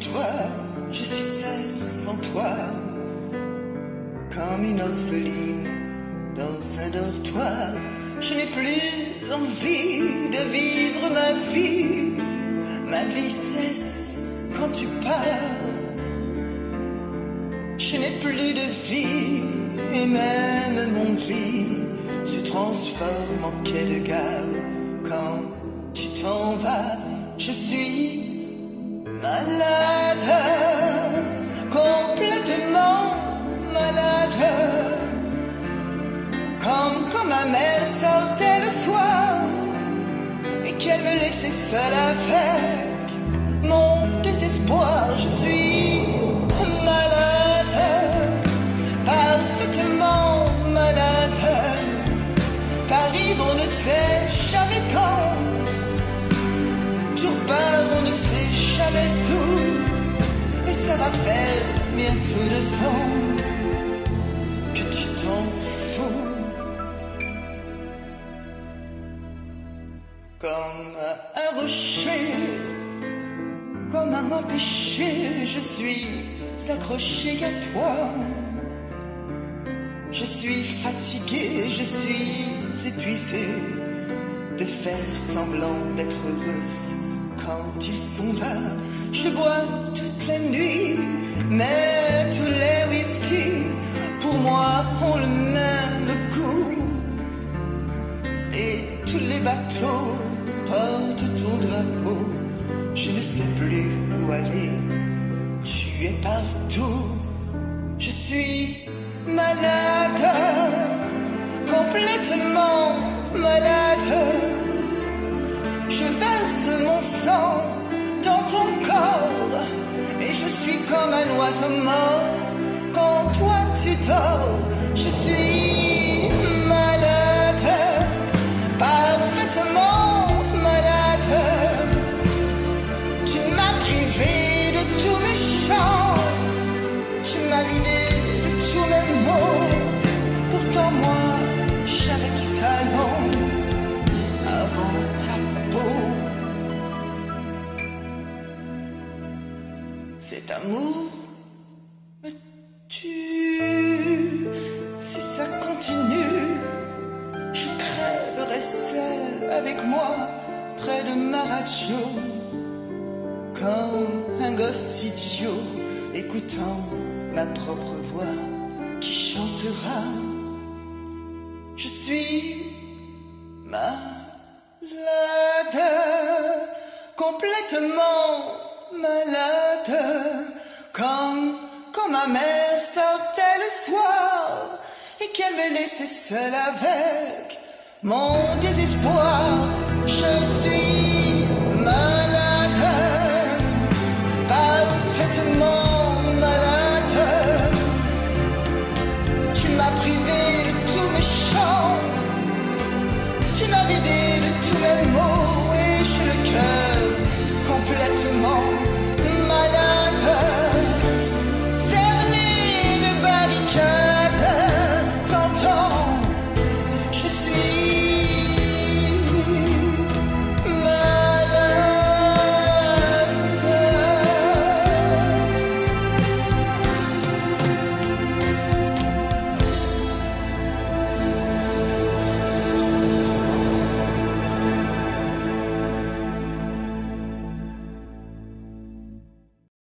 toi, je suis seule sans toi, comme une orpheline dans un dortoir. Je n'ai plus envie de vivre ma vie cesse quand tu pars. Je n'ai plus de vie et même mon lit se transforme en quai de gare quand tu t'en vas. Je suis malade, complètement malade, comme quand ma mère sortait le soir et qu'elle me laissait seule avec mon désespoir. Je suis malade, parfaitement malade. T'arrives, on ne sait jamais quand. Tu repars, on ne sait jamais où. Et ça va faire bientôt 2 ans que tu t'en fous. Comme un rocher, comme un empêché, je suis accroché à toi. Je suis fatigué, je suis épuisé de faire semblant d'être heureuse quand ils sont là. Je bois toute la nuit, mais tous les whisky pour moi ont le même goût. Et tous les bateaux portent ton drapeau. Je ne sais plus où aller, tu es partout. Je suis malade, complètement malade. Je verse mon sang dans ton corps et je suis comme un oiseau mort quand toi tu dors. Je suis malade, parfaitement malade. Tu m'as privé de tous mes chants, tu m'as vidé de tous mes mots. Pourtant moi j'avais du talent avant ta peau. Cet amour me tue. Si ça continue, je crèverai seul avec moi près de ma radio, comme un gosse idiot écoutant ma propre voix qui chantera. Je suis malade, complètement malade, comme quand ma mère sortait le soir et qu'elle me laissait seule avec mon désespoir. Je suis